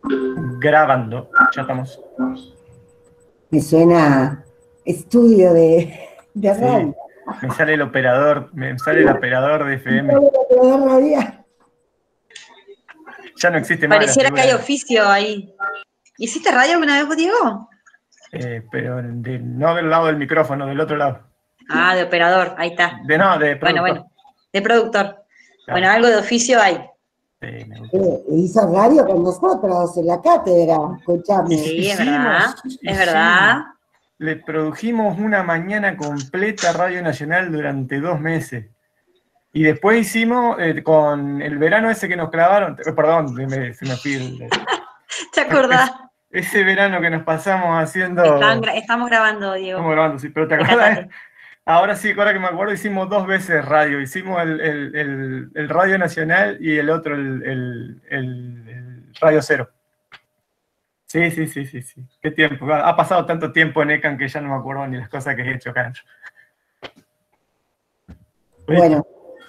Grabando, ya estamos. Me suena estudio de radio. Sí, me sale el operador de FM. Ya no existe más la Pareciera que hay figura. oficio ahí. ¿Hiciste radio alguna vez vos, Diego? Pero no del lado del micrófono, del otro lado. Ah, de operador, ahí está. De productor. Bueno, de productor. Claro. Bueno, algo de oficio hay. Sí, me gusta. Hizo radio con nosotros en la cátedra, escuchame. Sí, es verdad, es verdad. Le produjimos una mañana completa Radio Nacional durante 2 meses. Y después hicimos, con el verano ese que nos clavaron, perdón, se me fui. ¿Te acordás? Ese verano que nos pasamos haciendo... Estamos grabando, Diego. Estamos grabando, sí, pero ¿te acuerdas? Ahora sí, ahora que me acuerdo, hicimos 2 veces radio. Hicimos el Radio Nacional y el otro, el Radio Cero. Sí. Qué tiempo. Ha pasado tanto tiempo en ECAN que ya no me acuerdo ni las cosas que he hecho acá adentro. Bueno,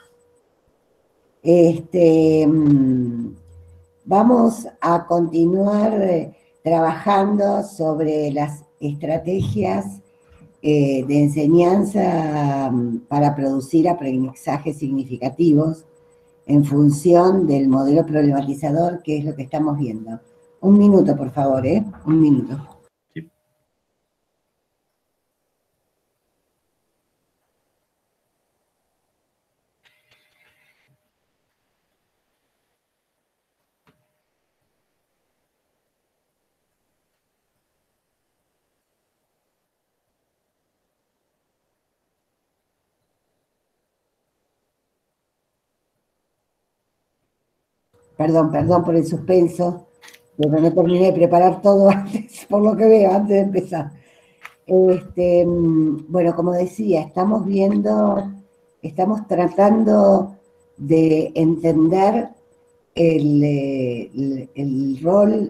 vamos a continuar trabajando sobre las estrategias de enseñanza para producir aprendizajes significativos en función del modelo problematizador, que es lo que estamos viendo. Un minuto, por favor, un minuto. Perdón por el suspenso, pero no terminé de preparar todo antes, por lo que veo, antes de empezar. Bueno, como decía, estamos tratando de entender el rol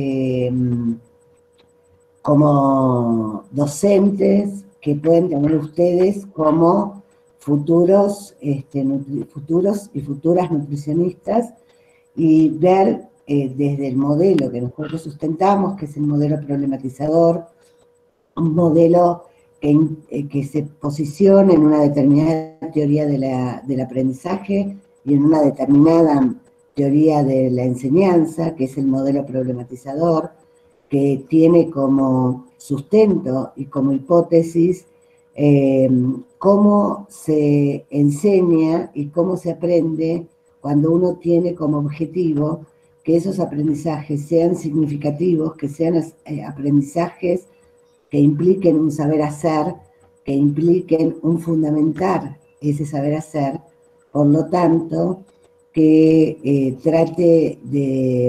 como docentes que pueden tener ustedes como futuros y futuras nutricionistas, y ver desde el modelo que nosotros sustentamos, que es el modelo problematizador, un modelo que se posiciona en una determinada teoría del aprendizaje y en una determinada teoría de la enseñanza, que es el modelo problematizador, que tiene como sustento y como hipótesis cómo se enseña y cómo se aprende cuando uno tiene como objetivo que esos aprendizajes sean significativos, que sean aprendizajes que impliquen un saber hacer, que impliquen un fundamentar ese saber hacer, por lo tanto, que trate de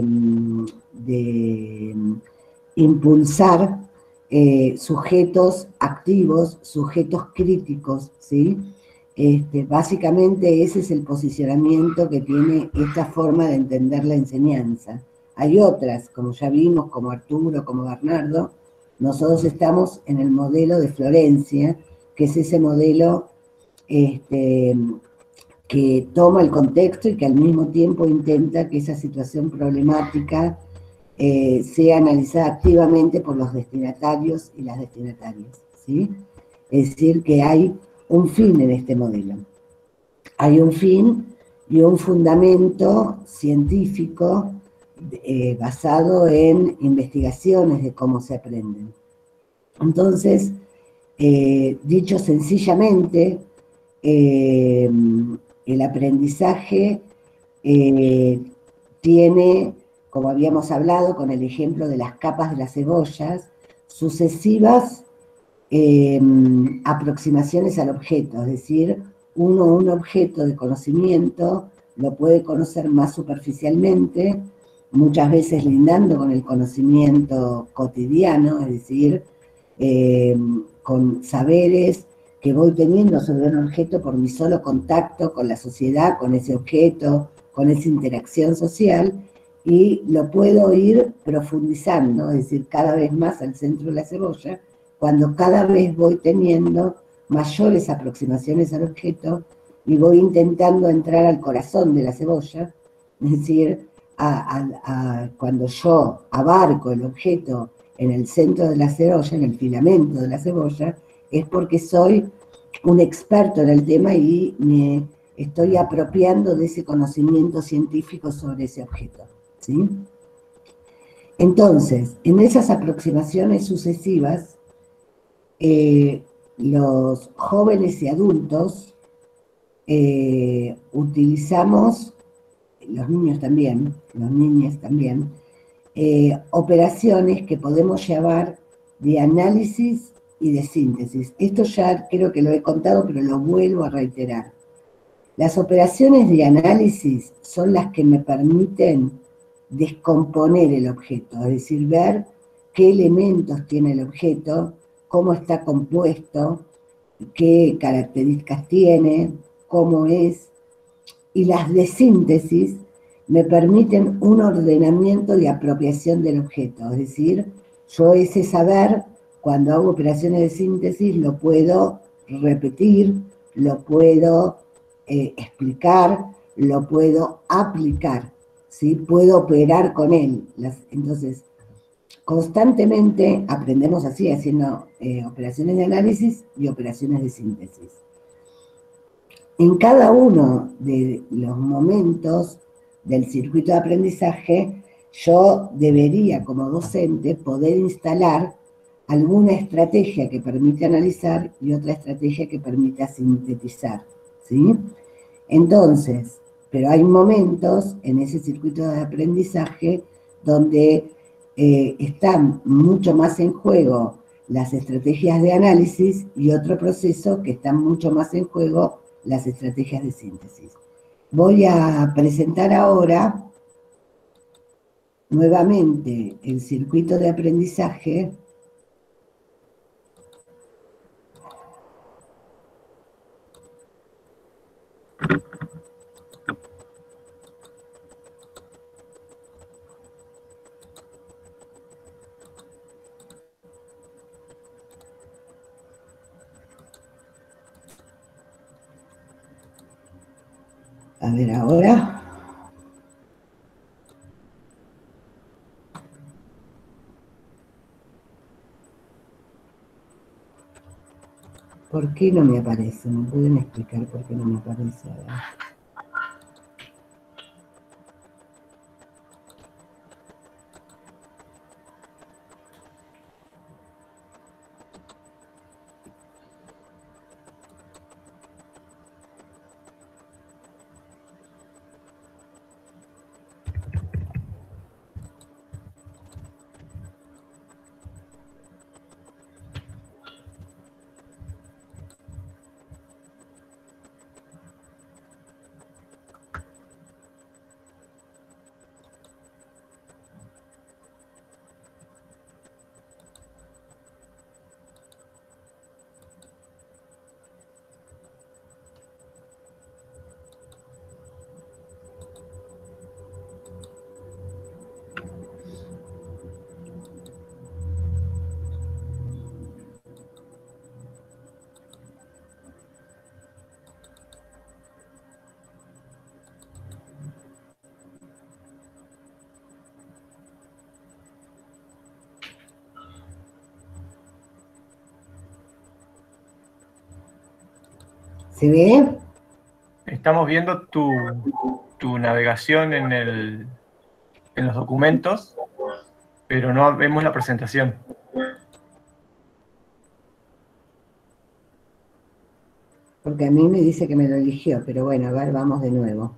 impulsar sujetos activos, sujetos críticos, ¿sí? Básicamente ese es el posicionamiento que tiene esta forma de entender la enseñanza. Hay otras, como ya vimos, como Arturo, como Bernardo. Nosotros estamos en el modelo de Florencia, que es ese modelo que toma el contexto y que al mismo tiempo intenta que esa situación problemática sea analizada activamente por los destinatarios y las destinatarias, ¿sí? Es decir, que hay un fin en este modelo. Hay un fin y un fundamento científico basado en investigaciones de cómo se aprenden. Entonces, dicho sencillamente, el aprendizaje tiene, como habíamos hablado con el ejemplo de las capas de las cebollas, sucesivas aproximaciones al objeto, es decir, un objeto de conocimiento lo puede conocer más superficialmente, muchas veces lindando con el conocimiento cotidiano, es decir, con saberes que voy teniendo sobre un objeto por mi solo contacto con la sociedad, con ese objeto, con esa interacción social, y lo puedo ir profundizando, es decir, cada vez más al centro de la cebolla, cuando cada vez voy teniendo mayores aproximaciones al objeto y voy intentando entrar al corazón de la cebolla, es decir, cuando yo abarco el objeto en el centro de la cebolla, en el filamento de la cebolla, es porque soy un experto en el tema y me estoy apropiando de ese conocimiento científico sobre ese objeto, ¿sí? Entonces, en esas aproximaciones sucesivas, los jóvenes y adultos utilizamos, los niños también, los niños también, operaciones que podemos llevar de análisis y de síntesis. Esto ya creo que lo he contado, pero lo vuelvo a reiterar. Las operaciones de análisis son las que me permiten descomponer el objeto, es decir, ver qué elementos tiene el objeto, cómo está compuesto, qué características tiene, cómo es. Y las de síntesis me permiten un ordenamiento y apropiación del objeto, es decir, yo ese saber, cuando hago operaciones de síntesis, lo puedo repetir, lo puedo explicar, lo puedo aplicar, ¿sí? Puedo operar con él. Entonces, constantemente aprendemos así, haciendo operaciones de análisis y operaciones de síntesis. En cada uno de los momentos del circuito de aprendizaje, yo debería, como docente, poder instalar alguna estrategia que permita analizar y otra estrategia que permita sintetizar, ¿sí? Entonces, pero hay momentos en ese circuito de aprendizaje donde están mucho más en juego las estrategias de análisis y otro proceso que están mucho más en juego las estrategias de síntesis. Voy a presentar ahora nuevamente el circuito de aprendizaje. A ver ahora. ¿Por qué no me aparece? ¿Me pueden explicar por qué no me aparece ahora? ¿Se ve? Estamos viendo tu navegación en los documentos, pero no vemos la presentación. Porque a mí me dice que me lo eligió, pero bueno, a ver, vamos de nuevo.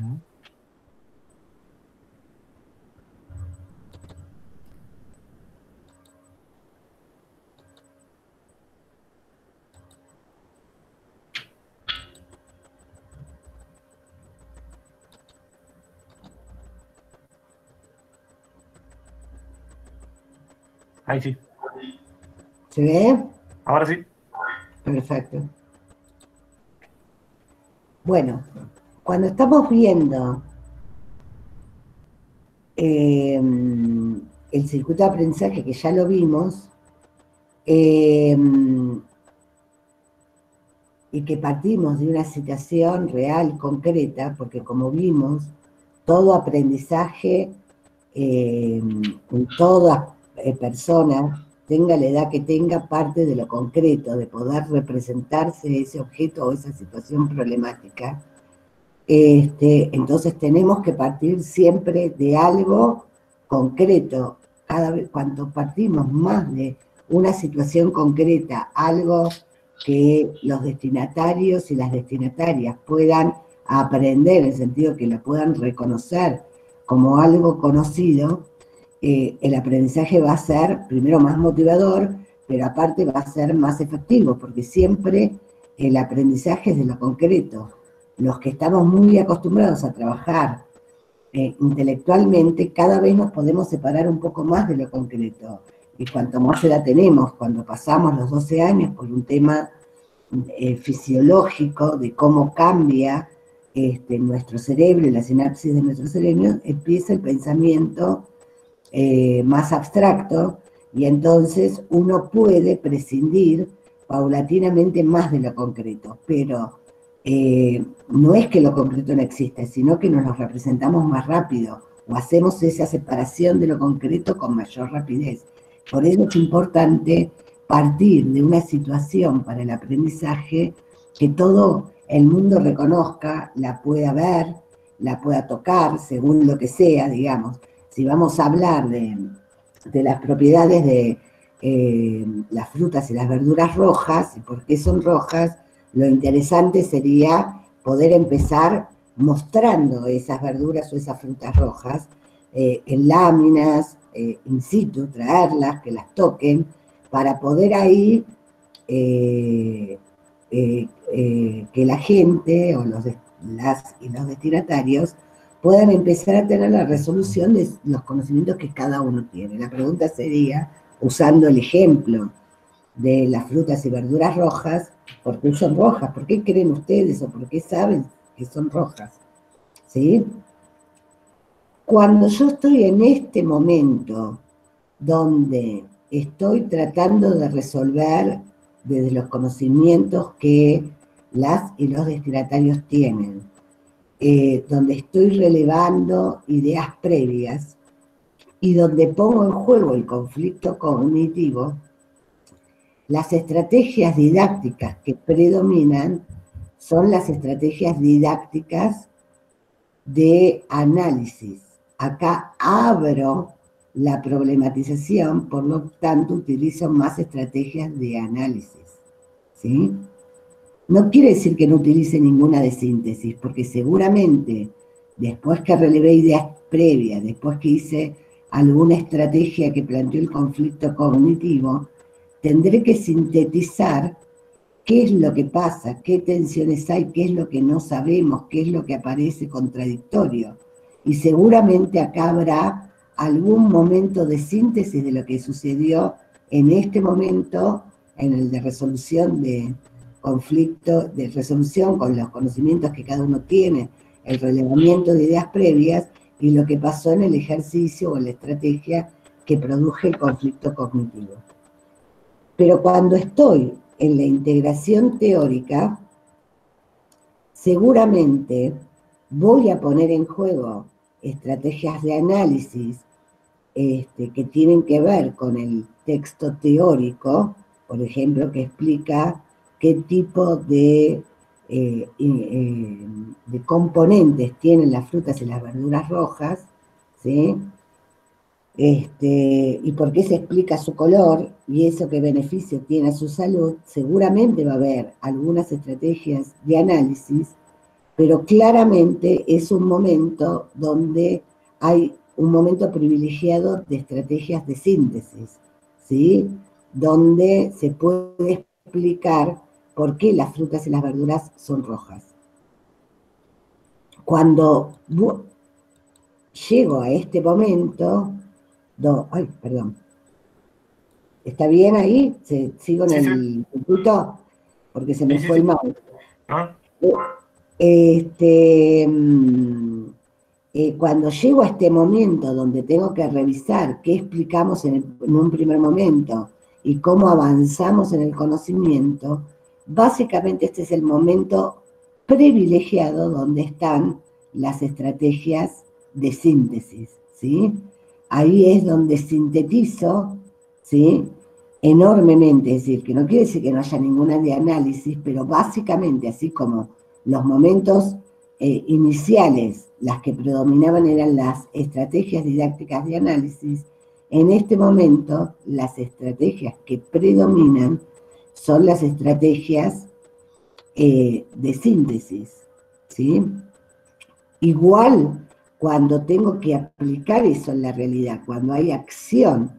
Ahí sí. ¿Se ve? Ahora sí. Perfecto. Bueno, cuando estamos viendo el circuito de aprendizaje, que ya lo vimos, y que partimos de una situación real, concreta, porque como vimos, todo aprendizaje, toda persona, tenga la edad que tenga, parte de lo concreto, de poder representarse ese objeto o esa situación problemática. Entonces tenemos que partir siempre de algo concreto. Cada vez, cuanto partimos más de una situación concreta, algo que los destinatarios y las destinatarias puedan aprender, en el sentido que lo puedan reconocer como algo conocido, el aprendizaje va a ser primero más motivador, pero aparte va a ser más efectivo, porque siempre el aprendizaje es de lo concreto. Los que estamos muy acostumbrados a trabajar intelectualmente, cada vez nos podemos separar un poco más de lo concreto. Y cuanto más edad tenemos, cuando pasamos los 12 años por un tema fisiológico de cómo cambia nuestro cerebro y la sinapsis de nuestro cerebro, empieza el pensamiento más abstracto, y entonces uno puede prescindir paulatinamente más de lo concreto, pero no es que lo concreto no existe, sino que nos lo representamos más rápido, o hacemos esa separación de lo concreto con mayor rapidez. Por eso es importante partir de una situación para el aprendizaje que todo el mundo reconozca, la pueda ver, la pueda tocar, según lo que sea, digamos. Si vamos a hablar de las propiedades de las frutas y las verduras rojas, y por qué son rojas, lo interesante sería poder empezar mostrando esas verduras o esas frutas rojas en láminas, in situ, traerlas, que las toquen, para poder ahí que la gente o las y los destinatarios puedan empezar a tener la resolución de los conocimientos que cada uno tiene. La pregunta sería, usando el ejemplo de las frutas y verduras rojas, ¿por qué son rojas? ¿Por qué creen ustedes o por qué saben que son rojas? ¿Sí? Cuando yo estoy en este momento donde estoy tratando de resolver desde los conocimientos que las y los destinatarios tienen, donde estoy relevando ideas previas y donde pongo en juego el conflicto cognitivo, las estrategias didácticas que predominan son las estrategias didácticas de análisis. Acá abro la problematización, por lo tanto utilizo más estrategias de análisis, ¿sí? No quiere decir que no utilice ninguna de síntesis, porque seguramente después que relevé ideas previas, después que hice alguna estrategia que planteó el conflicto cognitivo, tendré que sintetizar qué es lo que pasa, qué tensiones hay, qué es lo que no sabemos, qué es lo que aparece contradictorio. Y seguramente acá habrá algún momento de síntesis de lo que sucedió en este momento, en el de resolución de conflicto, de resolución con los conocimientos que cada uno tiene, el relevamiento de ideas previas y lo que pasó en el ejercicio o en la estrategia que produjo el conflicto cognitivo. Pero cuando estoy en la integración teórica, seguramente voy a poner en juego estrategias de análisis que tienen que ver con el texto teórico, por ejemplo, que explica qué tipo de componentes tienen las frutas y las verduras rojas, ¿sí? Y por qué se explica su color y eso qué beneficio tiene a su salud. Seguramente va a haber algunas estrategias de análisis, pero claramente es un momento donde hay un momento privilegiado de estrategias de síntesis, ¿sí? Donde se puede explicar por qué las frutas y las verduras son rojas. Cuando llego a este momento, ay, perdón. ¿Está bien ahí? ¿Sigo en el circuito? Porque se me fue el mouse. ¿Ah? Cuando llego a este momento donde tengo que revisar qué explicamos en un primer momento y cómo avanzamos en el conocimiento, básicamente este es el momento privilegiado donde están las estrategias de síntesis, ¿sí? Ahí es donde sintetizo, ¿sí? Enormemente, es decir, que no quiere decir que no haya ninguna de análisis, pero básicamente, así como los momentos iniciales, las que predominaban eran las estrategias didácticas de análisis, en este momento las estrategias que predominan son las estrategias de síntesis, ¿sí? Igual cuando tengo que aplicar eso en la realidad, cuando hay acción,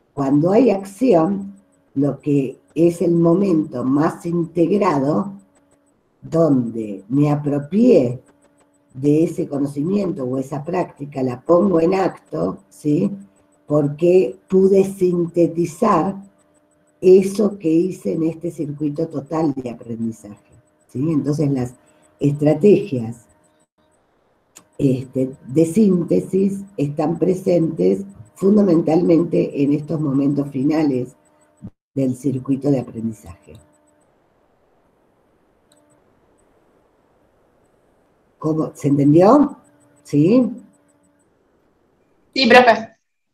lo que es el momento más integrado, donde me apropié de ese conocimiento o esa práctica, la pongo en acto, ¿sí? Porque pude sintetizar eso que hice en este circuito total de aprendizaje, ¿sí? Entonces las estrategias de síntesis están presentes fundamentalmente en estos momentos finales del circuito de aprendizaje. ¿Cómo? ¿Se entendió? ¿Sí? Sí, profe.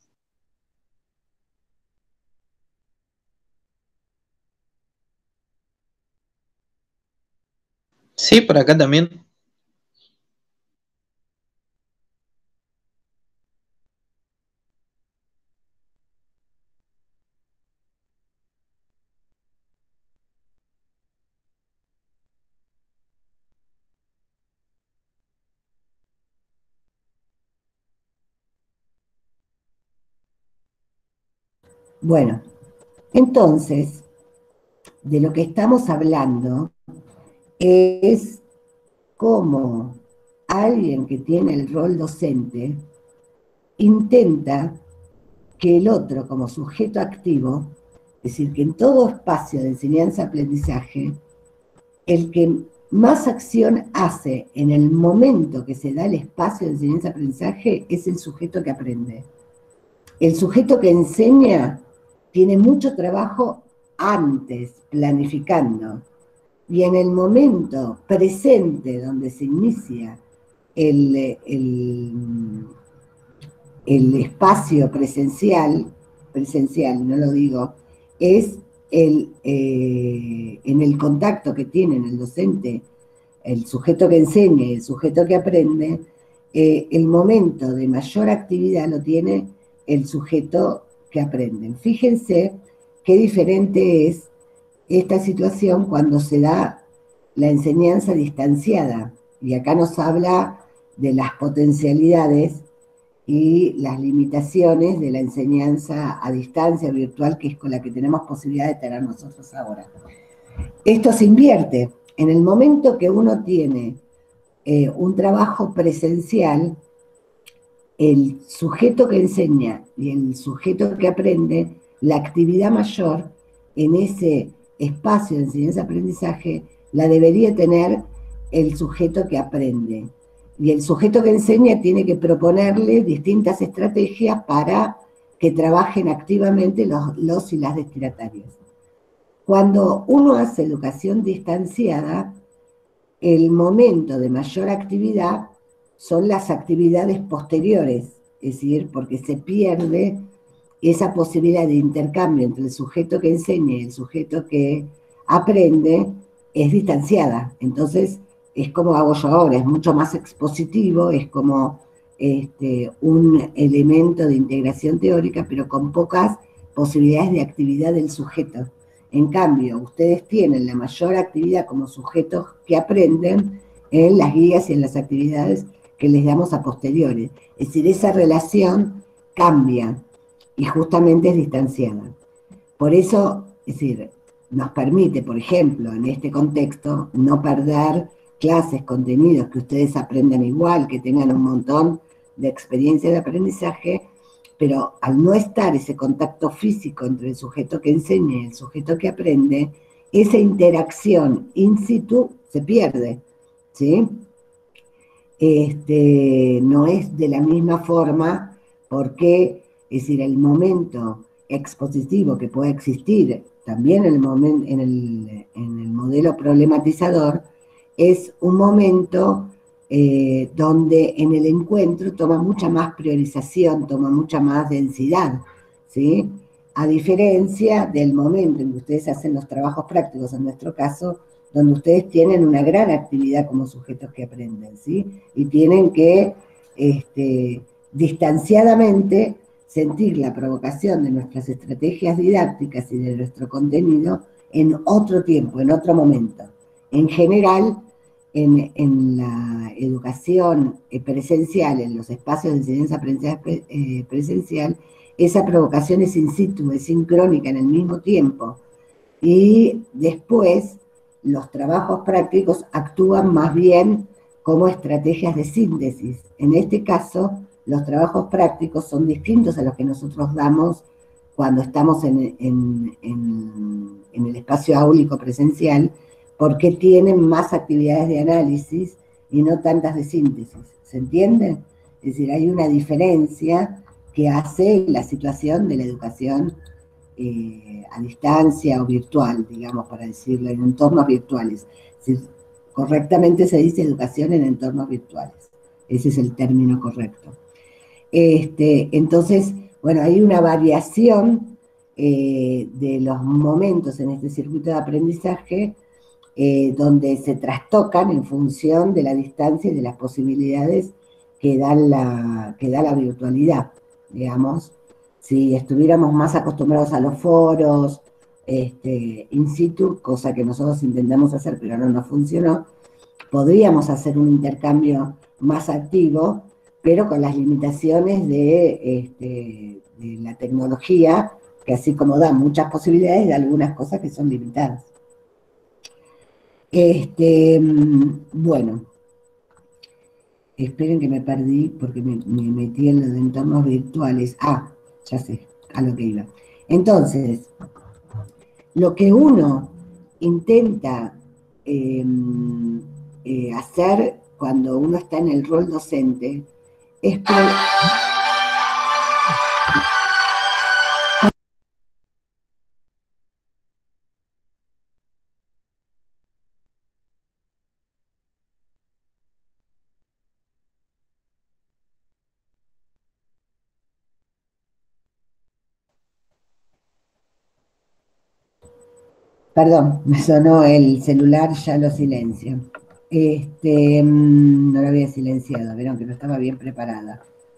Sí, por acá también. Bueno, entonces, de lo que estamos hablando es cómo alguien que tiene el rol docente intenta que el otro, como sujeto activo, es decir, que en todo espacio de enseñanza-aprendizaje, el que más acción hace en el momento que se da el espacio de enseñanza-aprendizaje es el sujeto que aprende. El sujeto que enseña tiene mucho trabajo antes, planificando, y en el momento presente donde se inicia el espacio presencial, no lo digo, es en el contacto que tienen el docente, el sujeto que enseña y el sujeto que aprende, el momento de mayor actividad lo tiene el sujeto que aprende. Fíjense qué diferente es esta situación cuando se da la enseñanza distanciada. Y acá nos habla de las potencialidades y las limitaciones de la enseñanza a distancia virtual, que es con la que tenemos posibilidad de tener nosotros ahora. Esto se invierte. En el momento que uno tiene un trabajo presencial, el sujeto que enseña y el sujeto que aprende, la actividad mayor en ese espacio de enseñanza-aprendizaje la debería tener el sujeto que aprende. Y el sujeto que enseña tiene que proponerle distintas estrategias para que trabajen activamente los y las destinatarios. Cuando uno hace educación distanciada, el momento de mayor actividad son las actividades posteriores, es decir, porque se pierde esa posibilidad de intercambio entre el sujeto que enseña y el sujeto que aprende, es distanciada. Entonces, es como hago yo ahora, es mucho más expositivo, es como un elemento de integración teórica, pero con pocas posibilidades de actividad del sujeto. En cambio, ustedes tienen la mayor actividad como sujetos que aprenden en las guías y en las actividades que les damos a posteriores. Es decir, esa relación cambia y justamente es distanciada. Por eso, es decir, nos permite, por ejemplo, en este contexto, no perder clases, contenidos que ustedes aprendan igual, que tengan un montón de experiencia de aprendizaje, pero al no estar ese contacto físico entre el sujeto que enseña y el sujeto que aprende, esa interacción in situ se pierde, ¿sí? No es de la misma forma porque, es decir, el momento expositivo que puede existir también en el modelo problematizador es un momento donde en el encuentro toma mucha más priorización, toma mucha más densidad, ¿sí? A diferencia del momento en que ustedes hacen los trabajos prácticos, en nuestro caso, donde ustedes tienen una gran actividad como sujetos que aprenden, ¿sí? Y tienen que, distanciadamente, sentir la provocación de nuestras estrategias didácticas y de nuestro contenido en otro tiempo, en otro momento. En general, en la educación presencial, en los espacios de enseñanza-aprendizaje presencial, esa provocación es in situ, es sincrónica en el mismo tiempo. Y después, los trabajos prácticos actúan más bien como estrategias de síntesis. En este caso, los trabajos prácticos son distintos a los que nosotros damos cuando estamos en el espacio áulico presencial, porque tienen más actividades de análisis y no tantas de síntesis. ¿Se entiende? Es decir, hay una diferencia que hace la situación de la educación a distancia o virtual, digamos, para decirlo, en entornos virtuales. Es decir, correctamente se dice educación en entornos virtuales. Ese es el término correcto. Entonces, bueno, hay una variación de los momentos en este circuito de aprendizaje donde se trastocan en función de la distancia y de las posibilidades que da la virtualidad, digamos. Si estuviéramos más acostumbrados a los foros, in situ, cosa que nosotros intentamos hacer pero no nos funcionó, podríamos hacer un intercambio más activo, pero con las limitaciones de la tecnología, que así como da muchas posibilidades, da algunas cosas que son limitadas. Bueno, esperen que me perdí porque me metí en los entornos virtuales. Ah, ya sé, a lo que iba. Entonces, lo que uno intenta hacer cuando uno está en el rol docente es perdón, me sonó el celular, ya lo silencio. No lo había silenciado, vieron que no estaba bien preparada.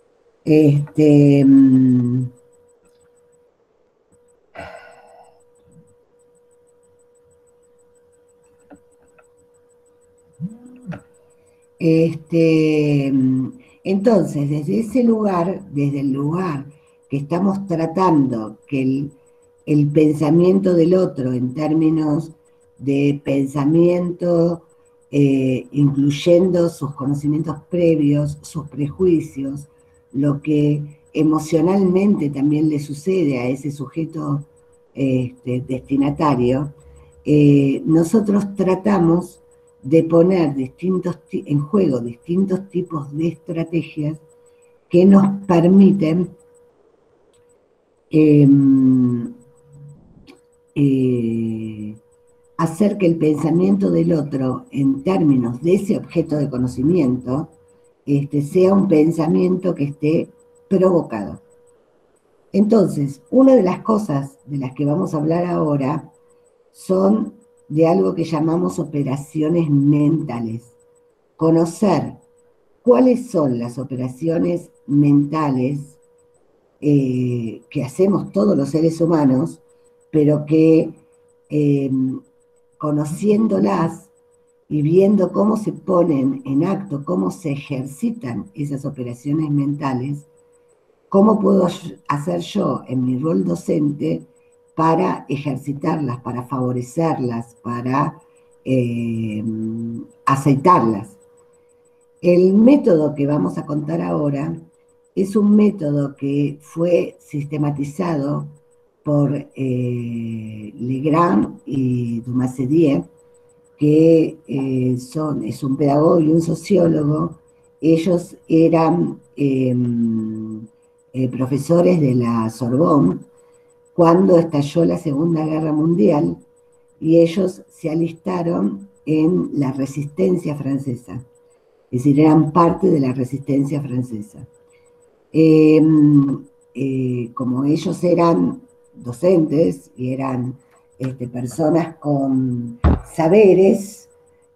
Entonces, desde ese lugar, desde el lugar que estamos tratando que el pensamiento del otro en términos de pensamiento, incluyendo sus conocimientos previos, sus prejuicios, lo que emocionalmente también le sucede a ese sujeto destinatario, nosotros tratamos de poner en juego distintos tipos de estrategias que nos permiten hacer que el pensamiento del otro en términos de ese objeto de conocimiento sea un pensamiento que esté provocado. Entonces, una de las cosas de las que vamos a hablar ahora son de algo que llamamos operaciones mentales. Conocer cuáles son las operaciones mentales que hacemos todos los seres humanos, pero que conociéndolas y viendo cómo se ponen en acto, cómo se ejercitan esas operaciones mentales, cómo puedo hacer yo en mi rol docente para ejercitarlas, para favorecerlas, para aceitarlas. El método que vamos a contar ahora es un método que fue sistematizado por Legrand y Dumassedier, que es un pedagogo y un sociólogo. Ellos eran profesores de la Sorbonne cuando estalló la Segunda Guerra Mundial, y ellos se alistaron en la resistencia francesa. es decir, eran parte de la resistencia francesa. Como ellos eran docentes y eran personas con saberes,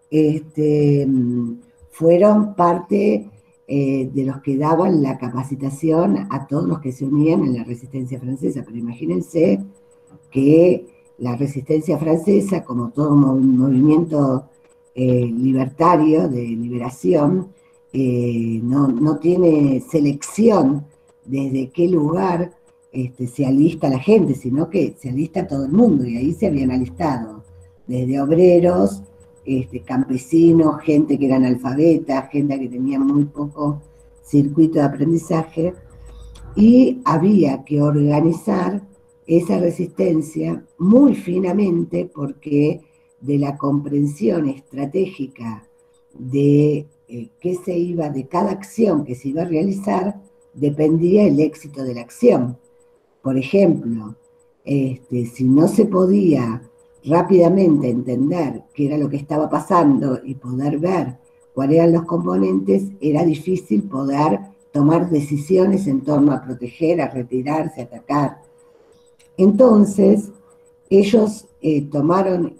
fueron parte de los que daban la capacitación a todos los que se unían en la resistencia francesa. Pero imagínense que la resistencia francesa, como todo movimiento libertario de liberación, no tiene selección desde qué lugar se alista la gente, sino que se alista todo el mundo, y ahí se habían alistado desde obreros, campesinos, gente que era analfabeta, gente que tenía muy poco circuito de aprendizaje, y había que organizar esa resistencia muy finamente, porque de la comprensión estratégica de qué se iba, de cada acción que se iba a realizar, dependía el éxito de la acción. Por ejemplo, si no se podía rápidamente entender qué era lo que estaba pasando y poder ver cuáles eran los componentes, era difícil poder tomar decisiones en torno a proteger, a retirarse, a atacar. Entonces, ellos tomaron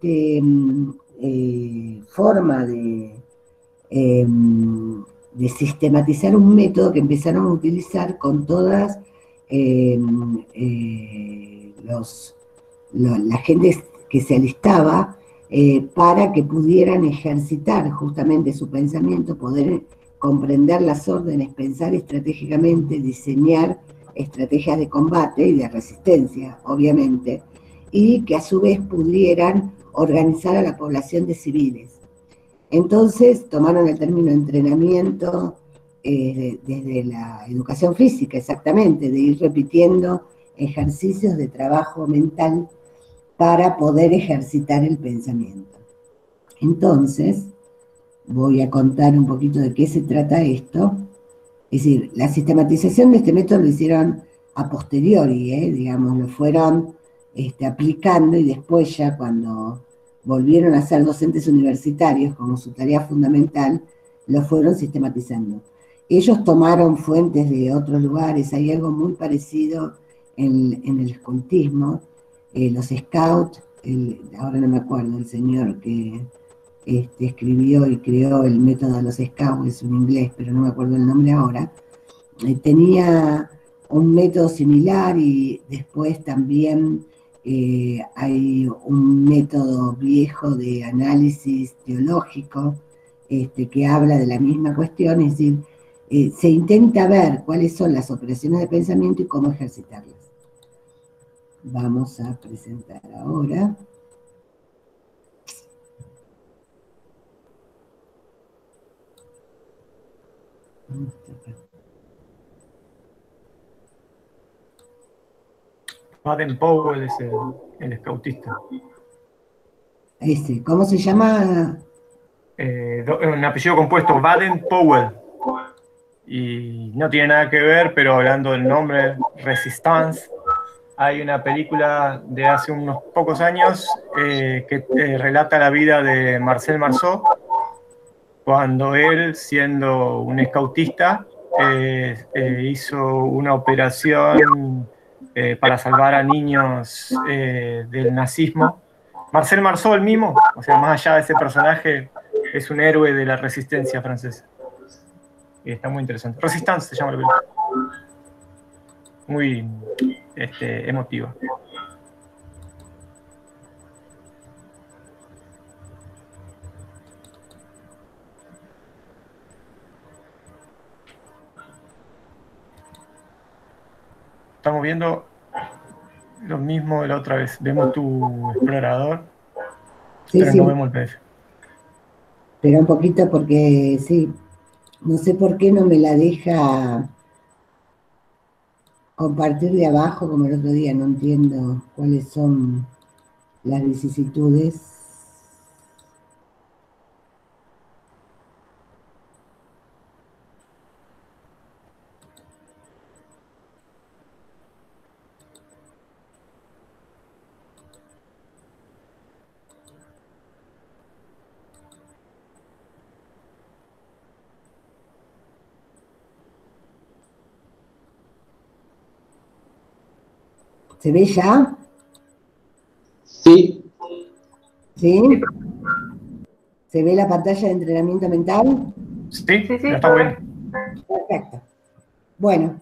forma de sistematizar un método que empezaron a utilizar con todas la gente que se alistaba, para que pudieran ejercitar justamente su pensamiento, poder comprender las órdenes, pensar estratégicamente, diseñar estrategias de combate y de resistencia, obviamente, y que a su vez pudieran organizar a la población de civiles. Entonces tomaron el término entrenamiento desde la educación física, exactamente, de ir repitiendo ejercicios de trabajo mental para poder ejercitar el pensamiento. Entonces, voy a contar un poquito de qué se trata esto. Es decir, la sistematización de este método lo hicieron a posteriori, digamos, lo fueron aplicando, y después ya cuando volvieron a ser docentes universitarios como su tarea fundamental, lo fueron sistematizando. Ellos tomaron fuentes de otros lugares, hay algo muy parecido en el escoltismo, los scouts, ahora no me acuerdo, el señor que escribió y creó el método de los scouts, es un inglés, pero no me acuerdo el nombre ahora, tenía un método similar, y después también hay un método viejo de análisis teológico que habla de la misma cuestión, es decir, se intenta ver cuáles son las operaciones de pensamiento y cómo ejercitarlas. Vamos a presentar ahora. Baden-Powell es el scoutista. ¿Cómo se llama? Un apellido compuesto, Baden-Powell. Y no tiene nada que ver, pero hablando del nombre, Resistance, hay una película de hace unos pocos años que relata la vida de Marcel Marceau, cuando él, siendo un escautista, hizo una operación para salvar a niños del nazismo. Marcel Marceau, el mismo, o sea, más allá de ese personaje, es un héroe de la resistencia francesa. Y está muy interesante. Resistance se llama la película. Muy emotiva. Estamos viendo lo mismo de la otra vez. Vemos tu explorador, Sí, pero sí. no vemos el PDF. Espera un poquito porque sí, no sé por qué no me la deja compartir de abajo como el otro día, no entiendo cuáles son las vicisitudes. ¿Se ve ya? Sí, ¿Sí? ¿Se ve la pantalla de entrenamiento mental? Sí, Sí, sí. la estamos viendo. Perfecto. Bueno,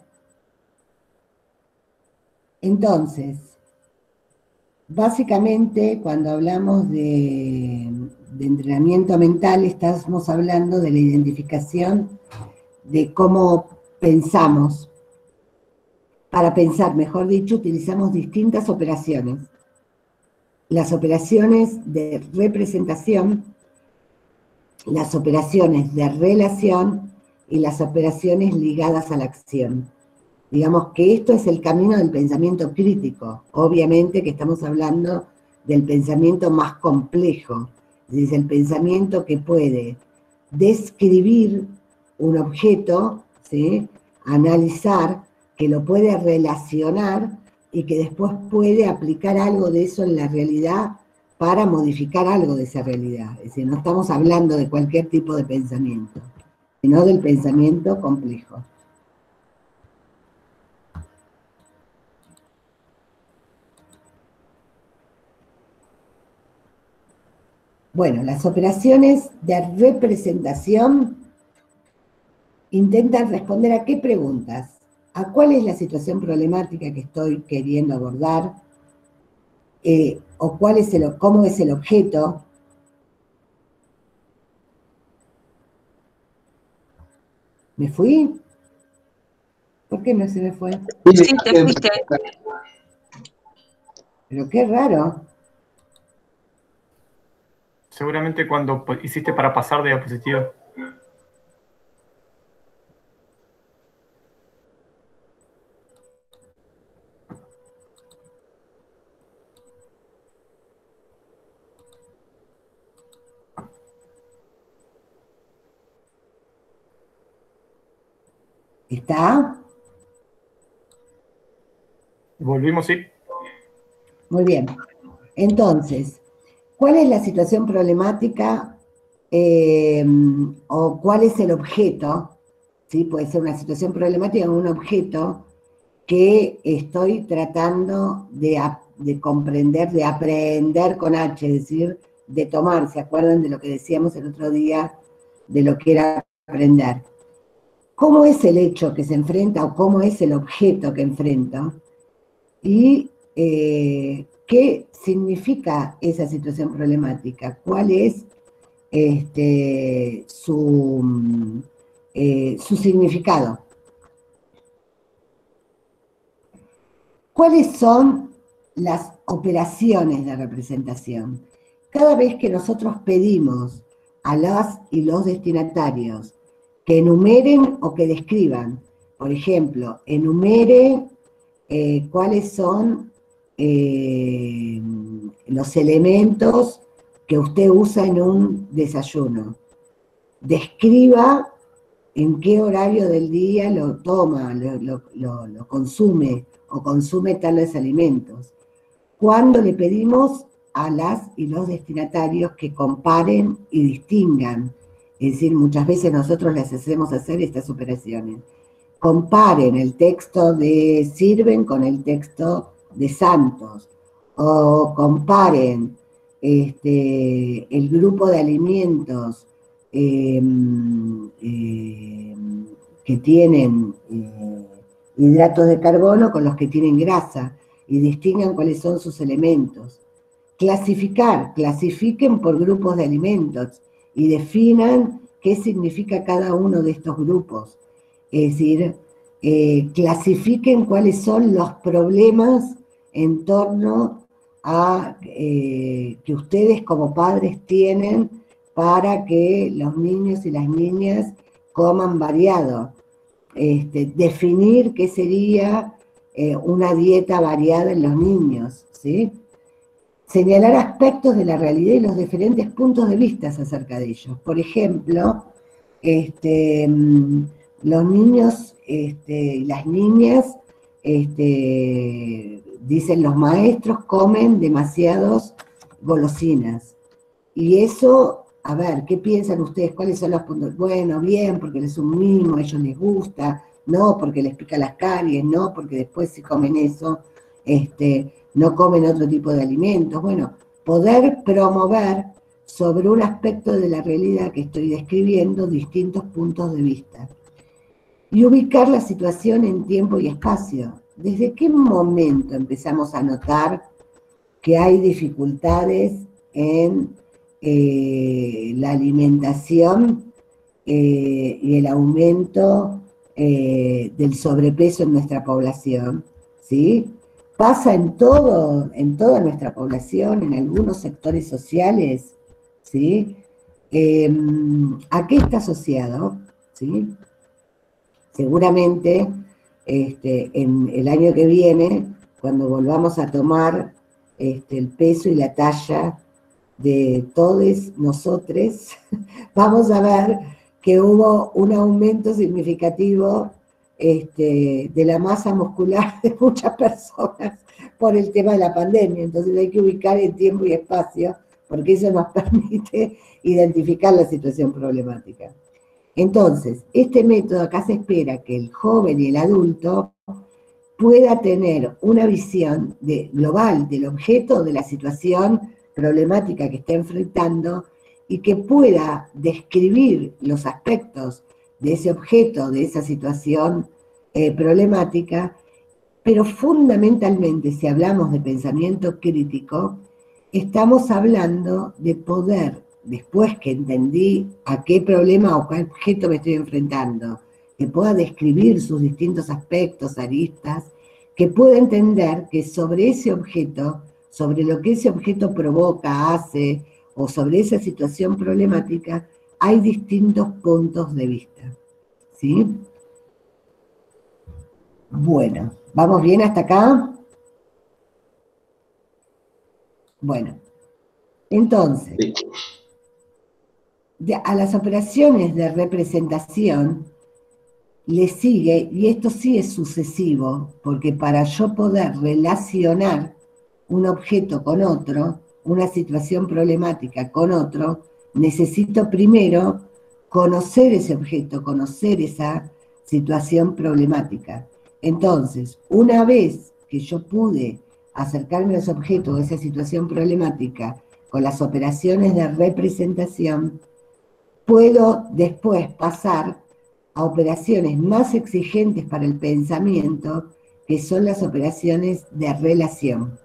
entonces, básicamente cuando hablamos de entrenamiento mental, estamos hablando de la identificación de cómo pensamos. Para pensar, mejor dicho, utilizamos distintas operaciones. Las operaciones de representación, las operaciones de relación y las operaciones ligadas a la acción. Digamos que esto es el camino del pensamiento crítico. Obviamente que estamos hablando del pensamiento más complejo, es el pensamiento que puede describir un objeto, ¿sí? Analizar, que lo puede relacionar y que después puede aplicar algo de eso en la realidad para modificar algo de esa realidad. Es decir, no estamos hablando de cualquier tipo de pensamiento, sino del pensamiento complejo. Bueno, las operaciones de representación intentan responder a qué preguntas. ¿A cuál es la situación problemática que estoy queriendo abordar? ¿O cómo es el objeto? ¿Me fui? ¿Por qué no se me fue? Sí, te fuiste. Pero qué raro. Seguramente cuando hiciste para pasar de diapositiva. ¿Está? Volvimos, sí. Muy bien. Entonces, ¿cuál es la situación problemática o cuál es el objeto? ¿Sí? Puede ser una situación problemática o un objeto que estoy tratando de comprender, de aprender con H, es decir, de tomar. ¿Se acuerdan de lo que decíamos el otro día de lo que era aprender? ¿Cómo es el hecho que se enfrenta o cómo es el objeto que enfrento? Y ¿qué significa esa situación problemática? ¿Cuál es su significado? ¿Cuáles son las operaciones de representación? Cada vez que nosotros pedimos a las y los destinatarios que enumeren o que describan, por ejemplo, enumere cuáles son los elementos que usted usa en un desayuno. Describa en qué horario del día lo toma, lo consume o consume tales alimentos. Cuando le pedimos a las y los destinatarios que comparen y distingan, es decir, muchas veces nosotros les hacemos hacer estas operaciones. Comparen el texto de Sirven con el texto de Santos, o comparen el grupo de alimentos que tienen hidratos de carbono con los que tienen grasa, y distingan cuáles son sus elementos. Clasifiquen por grupos de alimentos y definan qué significa cada uno de estos grupos. Es decir, clasifiquen cuáles son los problemas en torno a que ustedes como padres tienen para que los niños y las niñas coman variado. Definir qué sería una dieta variada en los niños, ¿sí? Señalar aspectos de la realidad y los diferentes puntos de vista acerca de ellos. Por ejemplo, los niños y las niñas, dicen los maestros, comen demasiados golosinas. Y eso, a ver, ¿qué piensan ustedes? ¿Cuáles son los puntos? Bueno, bien, porque es un mimo, a ellos les gusta, no, porque les pica las caries, no, porque después si comen eso, no comen otro tipo de alimentos. Bueno, poder promover sobre un aspecto de la realidad que estoy describiendo distintos puntos de vista. Y ubicar la situación en tiempo y espacio. ¿Desde qué momento empezamos a notar que hay dificultades en la alimentación y el aumento del sobrepeso en nuestra población? ¿Sí? Pasa en toda nuestra población, en algunos sectores sociales, ¿sí? ¿A qué está asociado? ¿Sí? Seguramente en el año que viene, cuando volvamos a tomar el peso y la talla de todos nosotros, vamos a ver que hubo un aumento significativo de la masa muscular de muchas personas por el tema de la pandemia. Entonces hay que ubicar en tiempo y espacio, porque eso nos permite identificar la situación problemática. Entonces, este método acá se espera que el joven y el adulto pueda tener una visión global del objeto, de la situación problemática que está enfrentando, y que pueda describir los aspectos de ese objeto, de esa situación problemática, pero fundamentalmente, si hablamos de pensamiento crítico, estamos hablando de poder, después que entendí a qué problema o qué objeto me estoy enfrentando, que pueda describir sus distintos aspectos, aristas, que pueda entender que sobre ese objeto, sobre lo que ese objeto provoca, hace, o sobre esa situación problemática, hay distintos puntos de vista. ¿Sí? Bueno, ¿vamos bien hasta acá? Bueno, entonces, a las operaciones de representación le sigue, y esto sí es sucesivo, porque para yo poder relacionar un objeto con otro, una situación problemática con otro, necesito primero conocer ese objeto, conocer esa situación problemática. Entonces, una vez que yo pude acercarme a ese objeto o a esa situación problemática con las operaciones de representación, puedo después pasar a operaciones más exigentes para el pensamiento, que son las operaciones de relación.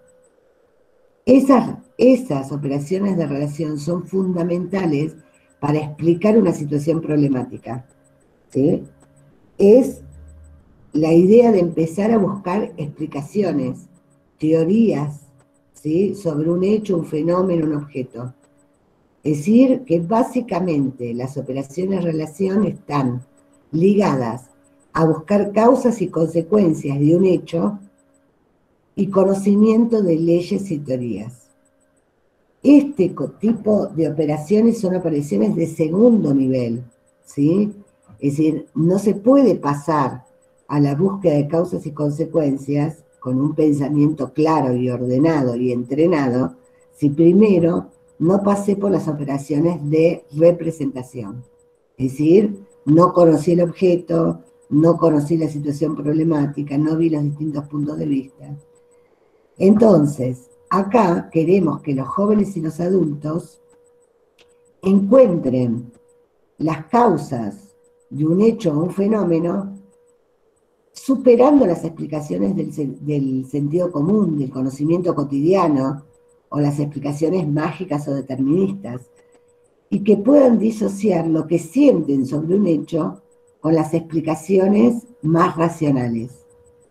Esas operaciones de relación son fundamentales para explicar una situación problemática. ¿Sí? Es la idea de empezar a buscar explicaciones, teorías, ¿sí?, sobre un hecho, un fenómeno, un objeto. Es decir, que básicamente las operaciones de relación están ligadas a buscar causas y consecuencias de un hecho y conocimiento de leyes y teorías. Este tipo de operaciones son operaciones de segundo nivel, ¿sí? Es decir, no se puede pasar a la búsqueda de causas y consecuencias con un pensamiento claro y ordenado y entrenado si primero no pasé por las operaciones de representación. Es decir, no conocí el objeto, no conocí la situación problemática, no vi los distintos puntos de vista. Entonces, acá queremos que los jóvenes y los adultos encuentren las causas de un hecho o un fenómeno superando las explicaciones del sentido común, del conocimiento cotidiano, o las explicaciones mágicas o deterministas, y que puedan disociar lo que sienten sobre un hecho con las explicaciones más racionales.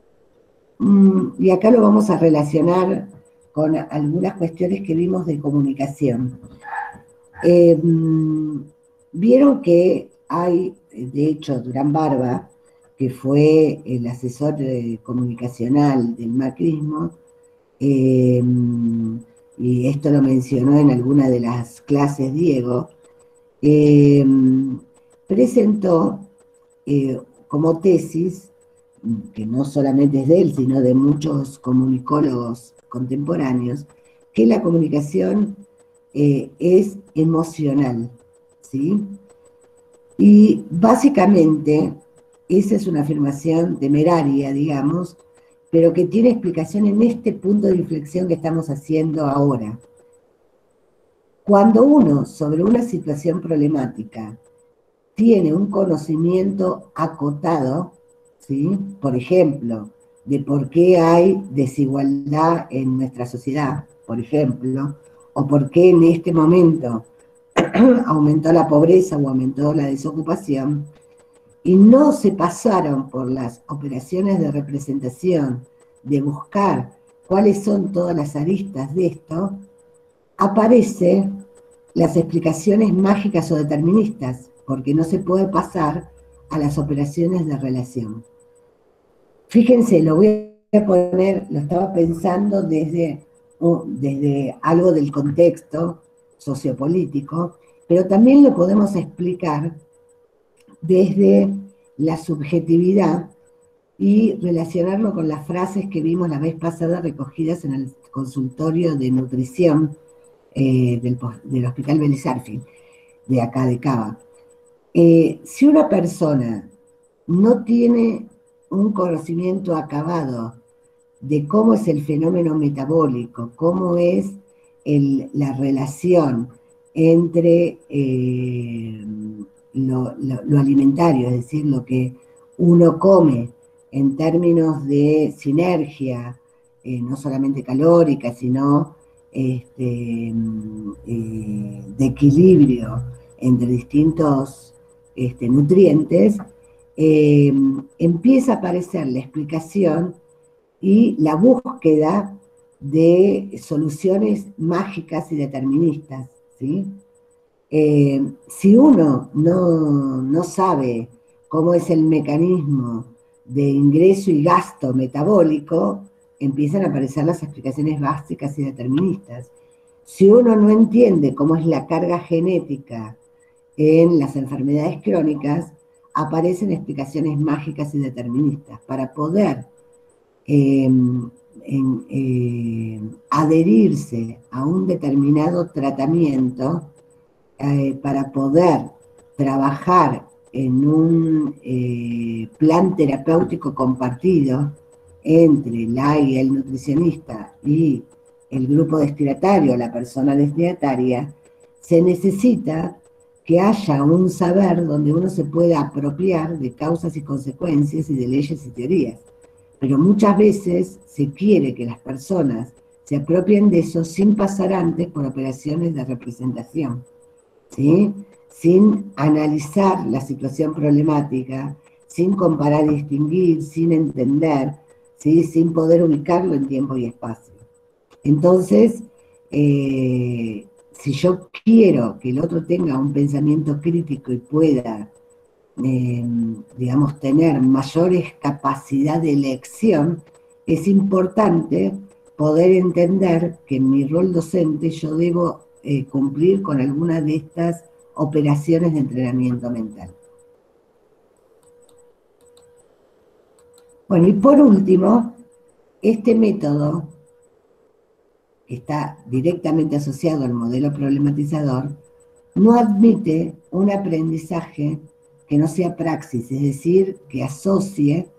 Y acá lo vamos a relacionar con algunas cuestiones que vimos de comunicación. Vieron que hay, de hecho, Durán Barba, que fue el asesor comunicacional del macrismo, y esto lo mencionó en alguna de las clases Diego, presentó como tesis, que no solamente es de él, sino de muchos comunicólogos contemporáneos, que la comunicación es emocional, ¿sí? Y básicamente, esa es una afirmación temeraria, digamos, pero que tiene explicación en este punto de inflexión que estamos haciendo ahora. Cuando uno, sobre una situación problemática, tiene un conocimiento acotado, ¿sí? Por ejemplo, de por qué hay desigualdad en nuestra sociedad, por ejemplo, o por qué en este momento aumentó la pobreza o aumentó la desocupación, y no se pasaron por las operaciones de representación, de buscar cuáles son todas las aristas de esto, aparecen las explicaciones mágicas o deterministas, porque no se puede pasar a las operaciones de relación. Fíjense, lo voy a poner, lo estaba pensando desde algo del contexto sociopolítico, pero también lo podemos explicar desde la subjetividad y relacionarlo con las frases que vimos la vez pasada recogidas en el consultorio de nutrición del Hospital Vélez Arfield, de acá de Cava. Si una persona no tiene un conocimiento acabado de cómo es el fenómeno metabólico, cómo es la relación entre lo alimentario, es decir, lo que uno come en términos de sinergia, no solamente calórica, sino de equilibrio entre distintos nutrientes, empieza a aparecer la explicación y la búsqueda de soluciones mágicas y deterministas, ¿sí? Si uno no sabe cómo es el mecanismo de ingreso y gasto metabólico, empiezan a aparecer las explicaciones básicas y deterministas. Si uno no entiende cómo es la carga genética en las enfermedades crónicas, aparecen explicaciones mágicas y deterministas. Para poder adherirse a un determinado tratamiento, para poder trabajar en un plan terapéutico compartido entre la y el nutricionista y el grupo destinatario, la persona destinataria, se necesita que haya un saber donde uno se pueda apropiar de causas y consecuencias y de leyes y teorías. Pero muchas veces se quiere que las personas se apropien de eso sin pasar antes por operaciones de representación, ¿sí? Sin analizar la situación problemática, sin comparar y distinguir, sin entender, ¿sí? Sin poder ubicarlo en tiempo y espacio. Entonces, si yo quiero que el otro tenga un pensamiento crítico y pueda, digamos, tener mayores capacidad de elección, es importante poder entender que en mi rol docente yo debo cumplir con alguna de estas operaciones de entrenamiento mental. Bueno, y por último, este método, que está directamente asociado al modelo problematizador, no admite un aprendizaje que no sea praxis, es decir, que asocie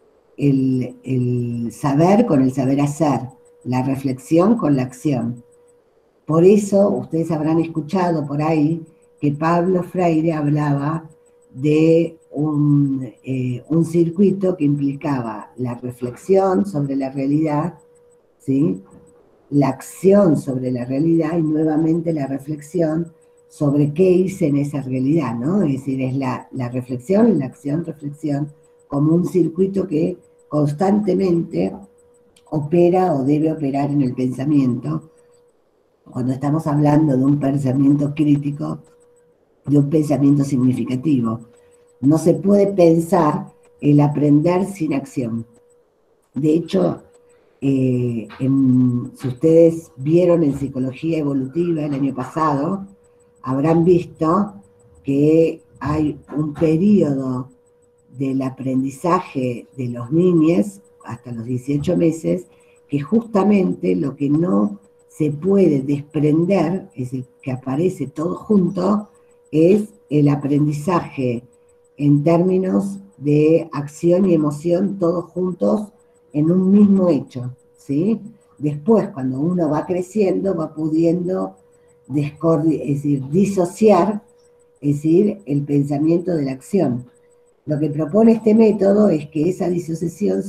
el saber con el saber hacer, la reflexión con la acción. Por eso, ustedes habrán escuchado por ahí que Pablo Freire hablaba de un circuito que implicaba la reflexión sobre la realidad, ¿sí? La acción sobre la realidad y nuevamente la reflexión sobre qué hice en esa realidad, ¿no? Es decir, es la reflexión, la acción, reflexión, como un circuito que constantemente opera o debe operar en el pensamiento, cuando estamos hablando de un pensamiento crítico, de un pensamiento significativo. No se puede pensar el aprender sin acción. De hecho, si ustedes vieron en Psicología Evolutiva el año pasado, habrán visto que hay un periodo del aprendizaje de los niños hasta los 18 meses, que justamente lo que no se puede desprender, es decir, que aparece todo junto, es el aprendizaje en términos de acción y emoción, todos juntos en un mismo hecho, ¿sí? Después, cuando uno va creciendo, va pudiendo es decir, disociar, es decir, el pensamiento de la acción. Lo que propone este método es que esa disociación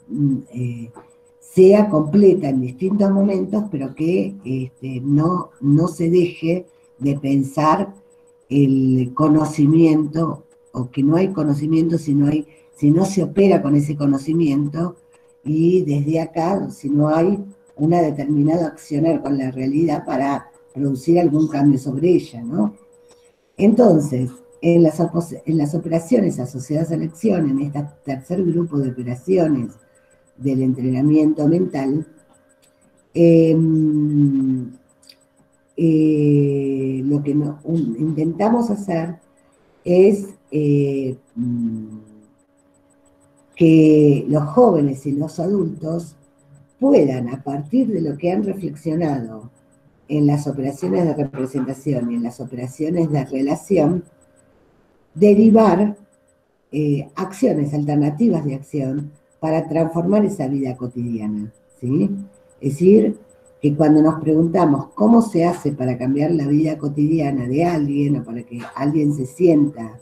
sea completa en distintos momentos, pero que no se deje de pensar el conocimiento, o que no hay conocimiento si no se opera con ese conocimiento, y desde acá, si no hay una determinada accionar con la realidad para producir algún cambio sobre ella, ¿no? Entonces, en las operaciones asociadas a la acción, en este tercer grupo de operaciones del entrenamiento mental, lo que intentamos hacer es que los jóvenes y los adultos puedan, a partir de lo que han reflexionado en las operaciones de representación y en las operaciones de relación, derivar acciones, alternativas de acción para transformar esa vida cotidiana, ¿sí? Es decir, que cuando nos preguntamos cómo se hace para cambiar la vida cotidiana de alguien, o para que alguien se sienta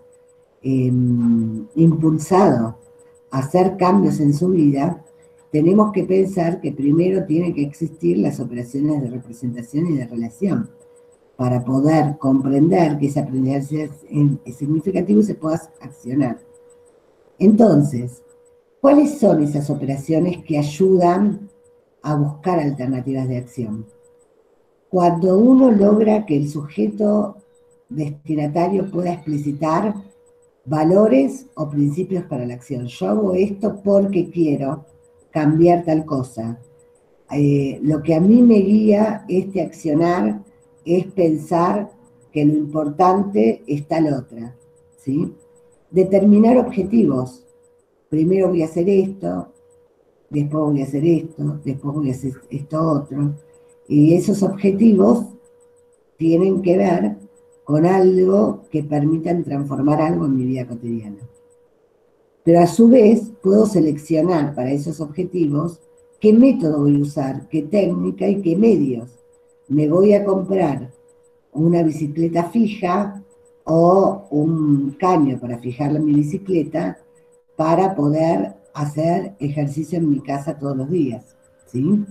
impulsado a hacer cambios en su vida, tenemos que pensar que primero tienen que existir las operaciones de representación y de relación, para poder comprender que ese aprendizaje es significativo y se pueda accionar. Entonces, ¿cuáles son esas operaciones que ayudan a buscar alternativas de acción? Cuando uno logra que el sujeto destinatario pueda explicitar valores o principios para la acción. Yo hago esto porque quiero cambiar tal cosa. Lo que a mí me guía este accionar es pensar que lo importante es tal otra, ¿sí? Determinar objetivos. Primero voy a hacer esto, después voy a hacer esto, después voy a hacer esto otro. Y esos objetivos tienen que ver con algo que permitan transformar algo en mi vida cotidiana. Pero a su vez puedo seleccionar para esos objetivos qué método voy a usar, qué técnica y qué medios. Me voy a comprar una bicicleta fija o un caño para fijarla en mi bicicleta para poder hacer ejercicio en mi casa todos los días, ¿sí?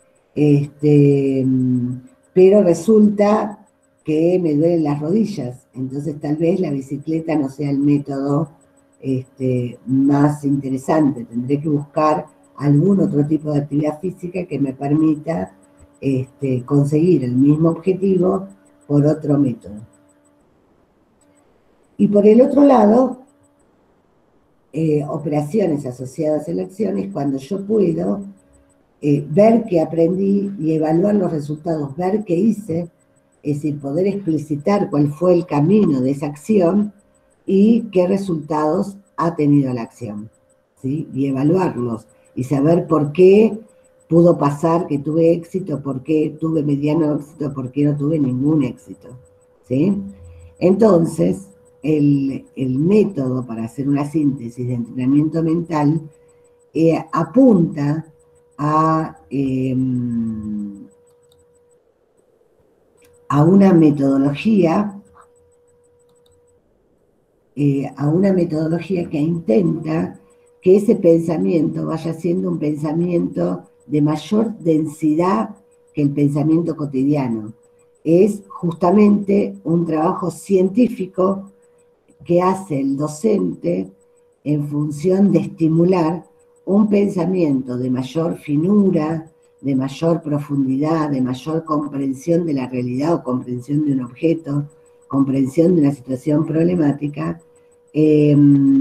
Pero resulta que me duelen las rodillas, entonces tal vez la bicicleta no sea el método más interesante. Tendré que buscar algún otro tipo de actividad física que me permita conseguir el mismo objetivo por otro método. Y por el otro lado, operaciones asociadas a la acción es cuando yo puedo ver que aprendí y evaluar los resultados, ver qué hice, es decir, poder explicitar cuál fue el camino de esa acción y qué resultados ha tenido la acción, ¿sí? Y evaluarlos y saber por qué pudo pasar que tuve éxito, por qué tuve mediano éxito, por qué no tuve ningún éxito, ¿sí? Entonces, el método para hacer una síntesis de entrenamiento mental apunta a una metodología que intenta que ese pensamiento vaya siendo un pensamiento de mayor densidad que el pensamiento cotidiano. Es justamente un trabajo científico que hace el docente en función de estimular un pensamiento de mayor finura, de mayor profundidad, de mayor comprensión de la realidad o comprensión de un objeto, comprensión de una situación problemática, que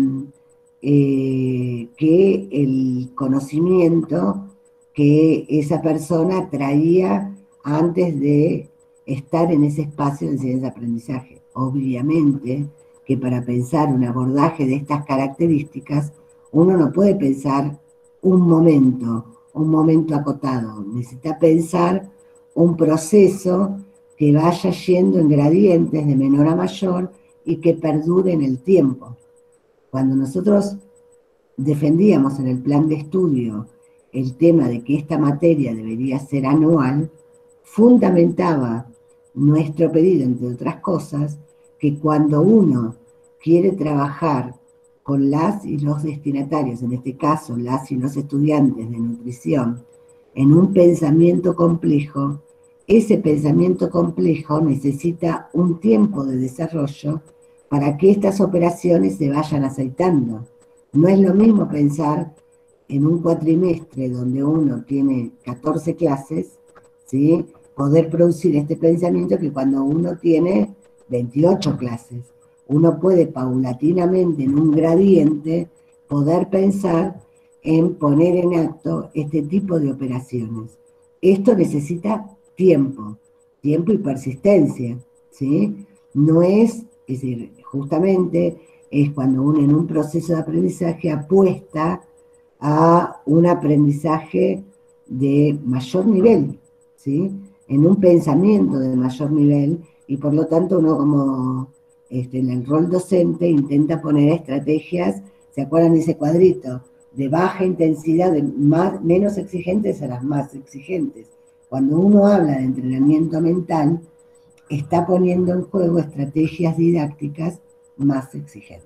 el conocimiento que esa persona traía antes de estar en ese espacio de enseñanza-aprendizaje. Obviamente que para pensar un abordaje de estas características, uno no puede pensar un momento acotado, necesita pensar un proceso que vaya yendo en gradientes de menor a mayor y que perdure en el tiempo. Cuando nosotros defendíamos en el plan de estudio el tema de que esta materia debería ser anual, fundamentaba nuestro pedido, entre otras cosas, que cuando uno quiere trabajar con las y los destinatarios, en este caso las y los estudiantes de nutrición, en un pensamiento complejo, ese pensamiento complejo necesita un tiempo de desarrollo para que estas operaciones se vayan aceitando. No es lo mismo pensar en un cuatrimestre donde uno tiene 14 clases, ¿sí? Poder producir este pensamiento que cuando uno tiene 28 clases. Uno puede paulatinamente en un gradiente poder pensar en poner en acto este tipo de operaciones. Esto necesita tiempo y persistencia, ¿sí? No es decir, justamente es cuando uno en un proceso de aprendizaje apuesta a un aprendizaje de mayor nivel, ¿sí? En un pensamiento de mayor nivel, y por lo tanto uno como en el rol docente intenta poner estrategias, ¿se acuerdan de ese cuadrito? De baja intensidad, de menos exigentes a las más exigentes. Cuando uno habla de entrenamiento mental, está poniendo en juego estrategias didácticas más exigentes.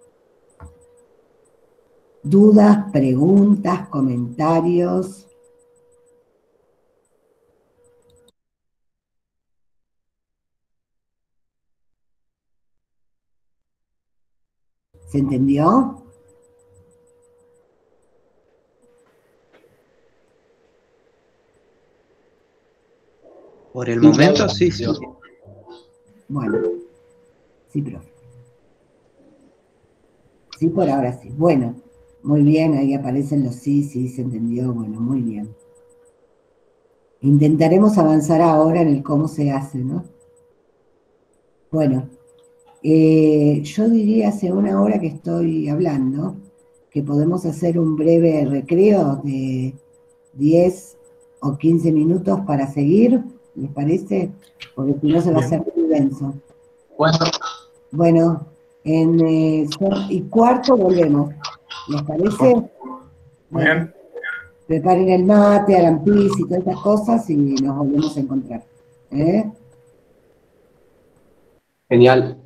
¿Dudas, preguntas, comentarios? ¿Se entendió? Por el momento sí. Bueno, sí, profe. Sí, por ahora sí. Bueno, muy bien, ahí aparecen los sí, se entendió. Bueno, muy bien. Intentaremos avanzar ahora en el cómo se hace, ¿no? Bueno, yo diría hace una hora que estoy hablando que podemos hacer un breve recreo de 10 o 15 minutos para seguir, ¿les parece? Porque si no se va a hacer muy denso. Bueno, Bueno, en 6:15 volvemos. ¿Les parece? Muy Bueno, bien. preparen el mate, hagan pis y todas estas cosas y nos volvemos a encontrar. ¿Eh? genial.